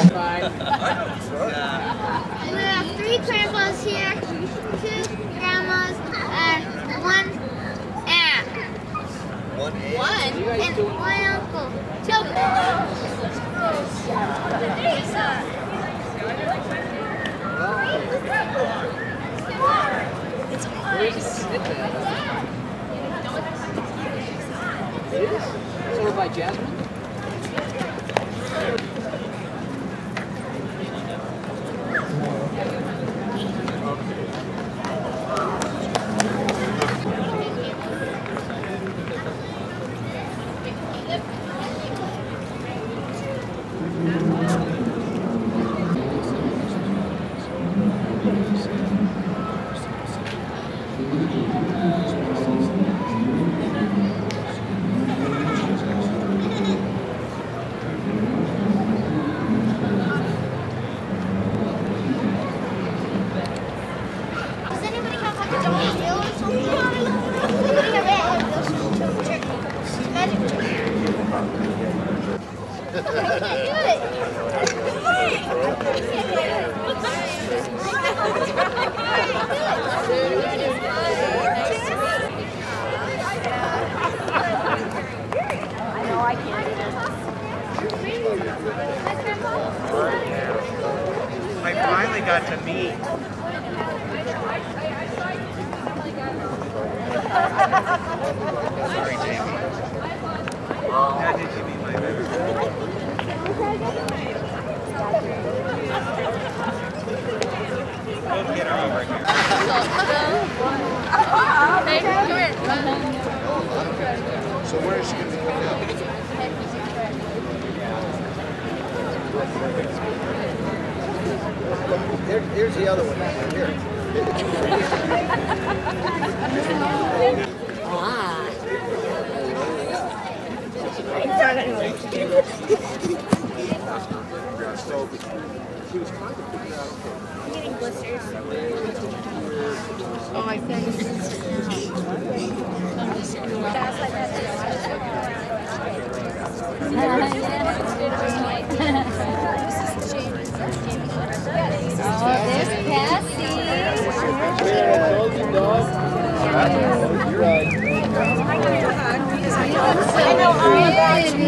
We have 3 grandpas here, 2 grandmas, and 1 aunt. 1 aunt? 1? And 1 uncle. 2. It's ice. It is? It's over by Jasmine? I finally got to meet. Sorry, Jamie. How did you meet my baby? We'll get her over here. Hey, come here. So where is she going to be coming out? Here's the other one. Here. I'm getting blisters. Oh, I think. There's Cassie. You're right. I know all about you.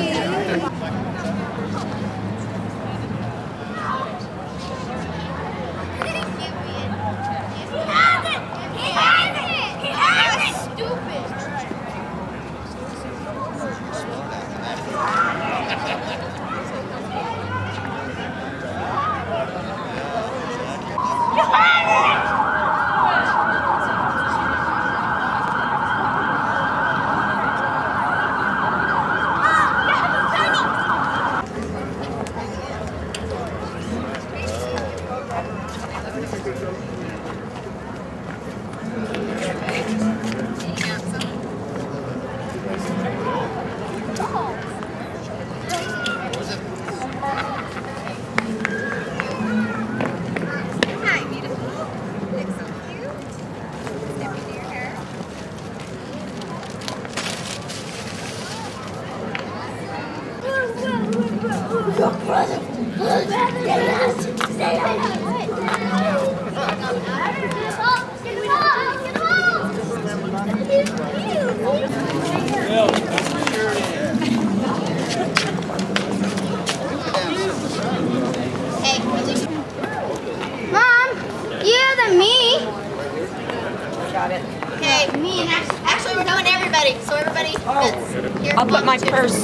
Mom, you're the me. Got it. Okay, me and actually we're doing everybody. So everybody that's here. I'll put my purse.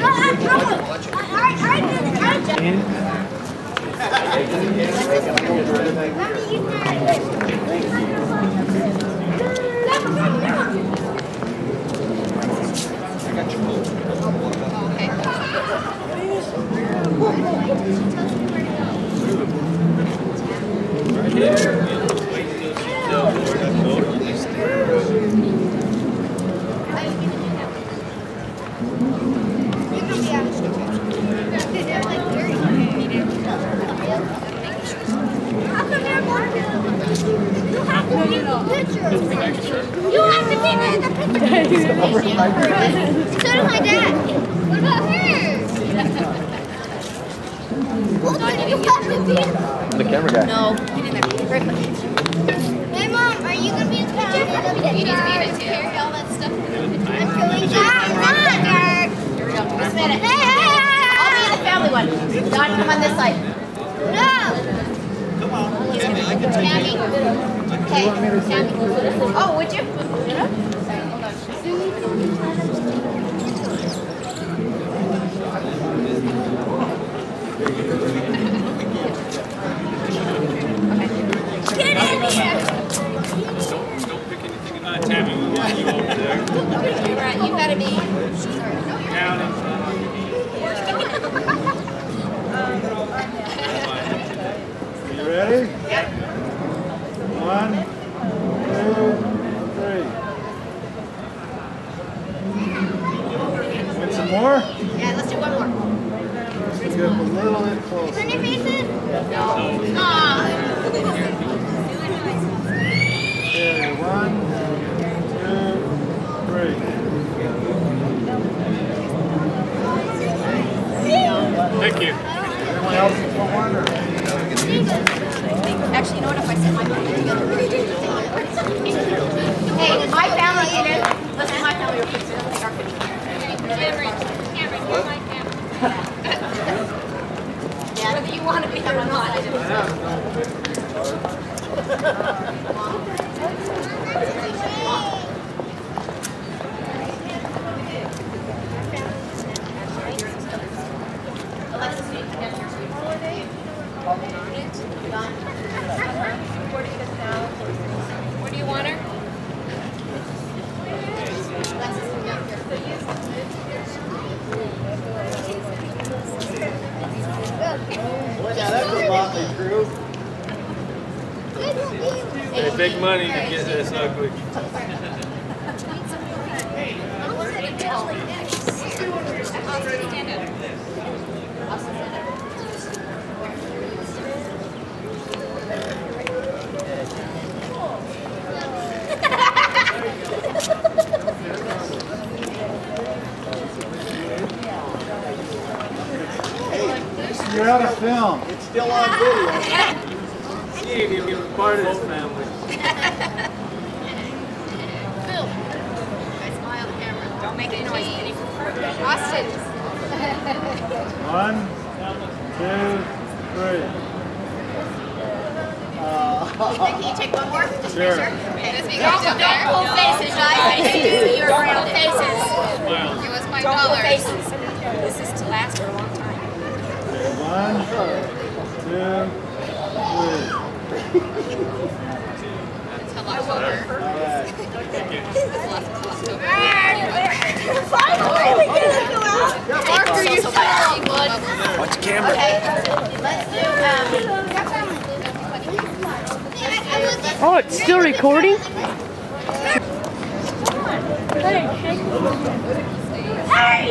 You have to be in the picture. So does my dad. What about her? The camera guy. No, get in there. Very quick. Hey, Mom, are you going to be in town? You need to be in it too. Carry all that stuff. I'm going to Here we go. Just a minute. Hey! I'll be in the family one. Don, come on this side. No! Come on. Tammy, I can take you. Okay, Tammy. Oh, would you? Yeah? Hold on. Get in here! Don't pick anything on Tammy. We want you over there. Right, you gotta be. Counting. You ready? Yep. 1, 2, 3. Want some more? Yeah, let's do one more. Let's get a little bit closer. Turn your faces? No. Aw. Okay, 1, 2, 3. Thank you. Anyone else want one? Or? Actually, you know what? If I set my family together, hey, my family in it. Let's do my family real quick. Cameron, you're my family. Yeah, whether you want to be there or not. Alexis, you can get your food holiday. Where do you want her? Alexis, come down here. Yeah, that's a motley crew. Hey, big money to get this ugly. You're out of film. It's still on video. She ain't even part of this family. Phil. I smile at the camera. Don't make any noise. Austin. 1, 2, 3. Can you take one more? Just Sure. make sure. Okay. Don't pull faces, guys. I need to see your real faces. Give us $5. Don't pull faces. This is to last for a long time. 1, 2, 3. That's a lot longer. Parker, you salty bud. Watch the camera. Okay, let's do, Oh, it's still recording? Hey!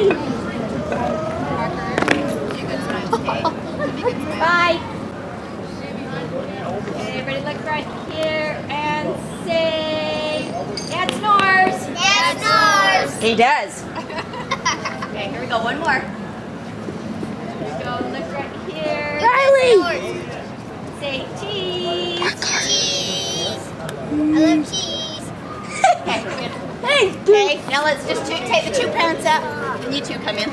Bye. Okay, everybody look right here and say, Dad snores. Dad snores. He does. Okay, here we go. One more. Here we go. Look right here. Riley. Say cheese. Cheese. I love cheese. Okay, we're good. Hey, Okay, now let's just take the two parents out, and you two come in.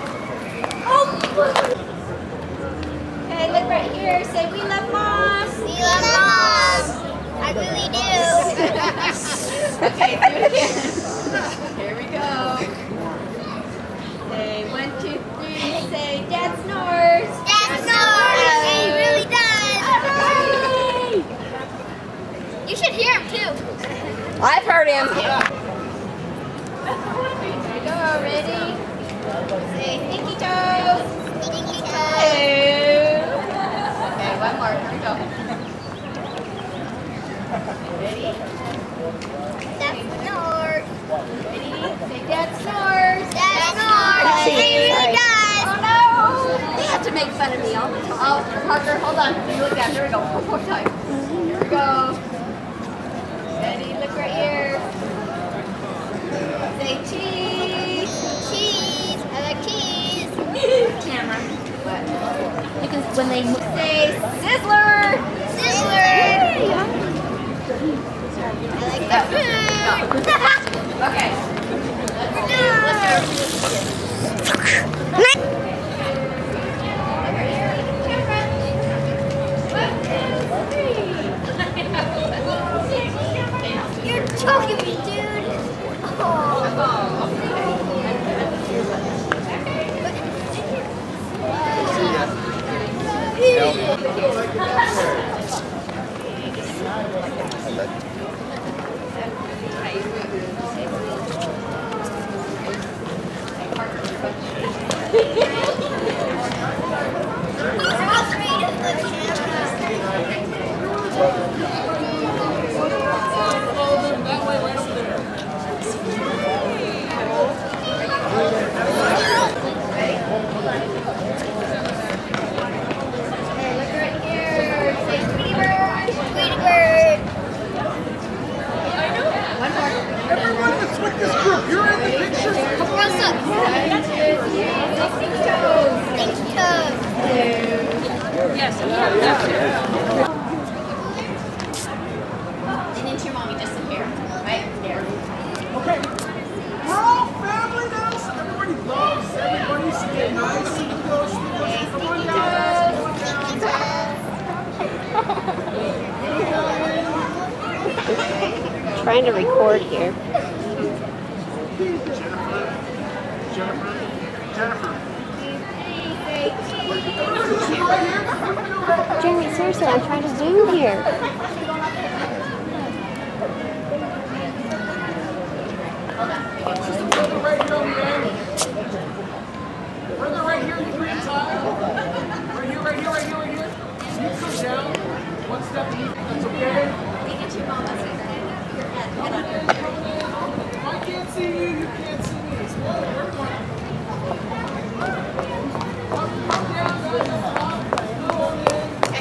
Okay, look right here. Say we love Mom. We love Mom. I really do. Okay, do it again. Here we go. Say 1, 2, 3. Say Dad snores. Dad snores. He really does. You should hear him too. I've heard him. Here we go. Ready? Say stinky toes. Stinky toes. Okay, one more. Here we go. Ready? Dad snores. Ready? Say Dad snores. Dad snores. He really does. Oh no! You have to make fun of me all the time. Oh, Parker, hold on. You look down. Here we go. One more time. Here we go. Ready? Look right here. Say cheese. Cheese. I like cheese. Camera. You can, when they say Sizzler! Sizzler! I like that food! Okay. You're choking me, dude! And into your mommy, just here. Right there. Okay. We're all family now, so everybody loves everybody. Stay nice. Come on down. Trying to record here. Jeremy, seriously, I'm trying to zoom here. Brother right here on the end. Brother right here, you green tile. Right here, right here, right here, right here. You come down. One step and that's okay. If I can't see you, you can't see me. It's one. Up, down, down, down. Go on in.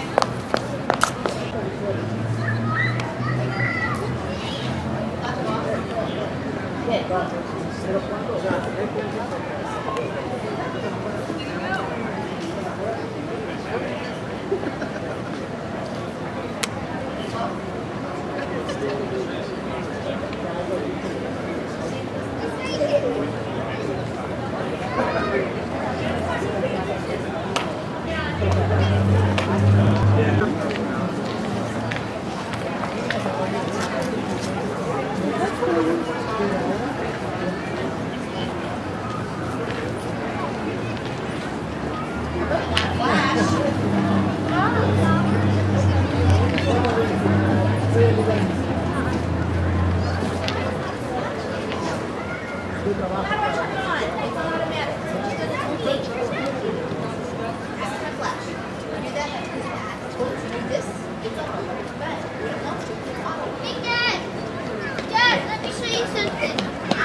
Hey, Dad! Dad, let me show you something.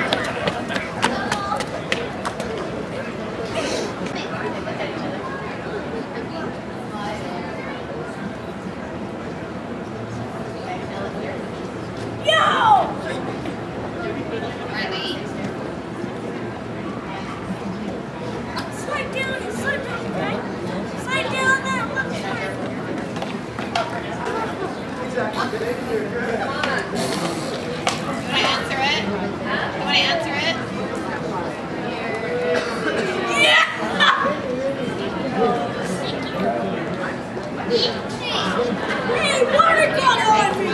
Slide down, right? Slide down there, look. Hey, water got on me!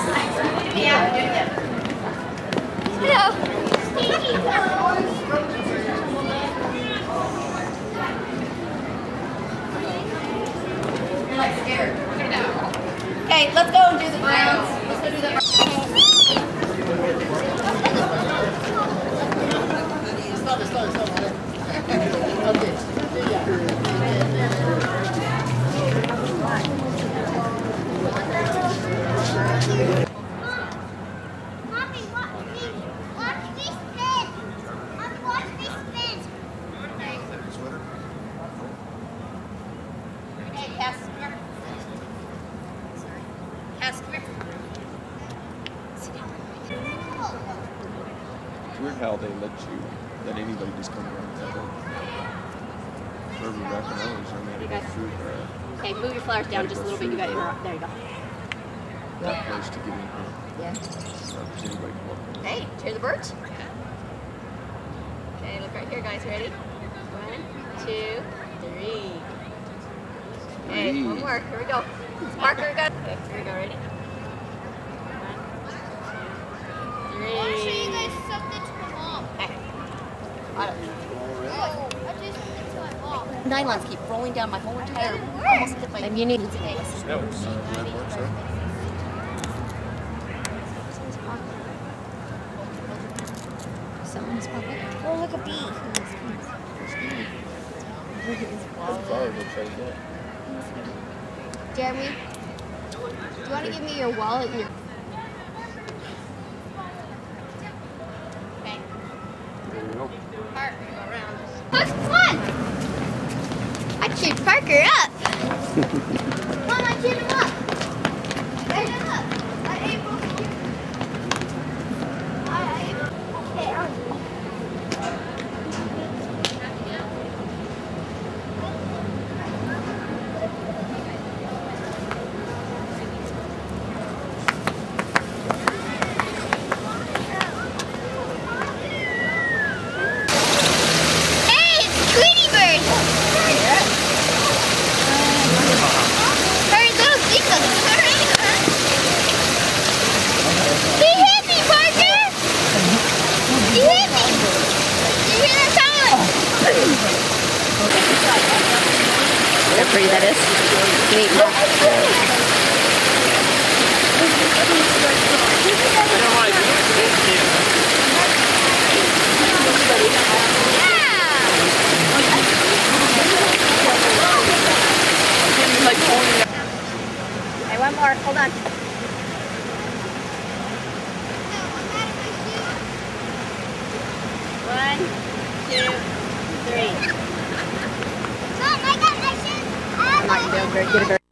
You're like scared. Okay, let's go and do the grounds. Let's go do the Mommy, watch me spin. Watch me spin. Hey, Cass, come here. Cass, come here. It's weird how they let anybody just come around that way. You guys. Okay, move your flowers down just a little bit. You got interrupt. There you go. That place to get in here. Yeah. Does anybody come up? Hey, hear the birds? Okay, look right here, guys. Ready? 1, 2, 3. Okay, one more. Here we go. Parker, go. Okay, here we go. Ready? 1, 2, 3. I want to show you guys something to my mom. Okay. I'll do something to my mom. Nylons keep rolling down my whole entire. Almost hit my. And you need Someone's pocket. Oh, look, a bee. Jeremy, do you want to give me your wallet and your... Okay. There you go. Parker, go around. Come on! I cheered Parker up. Come on, I cheered him up. Right him up. I ate both of you. Okay, how pretty that is. Neat. Hey, one more. Hold on. One, 2, 3. Mom, I got my shoes. Come on, you get a bird.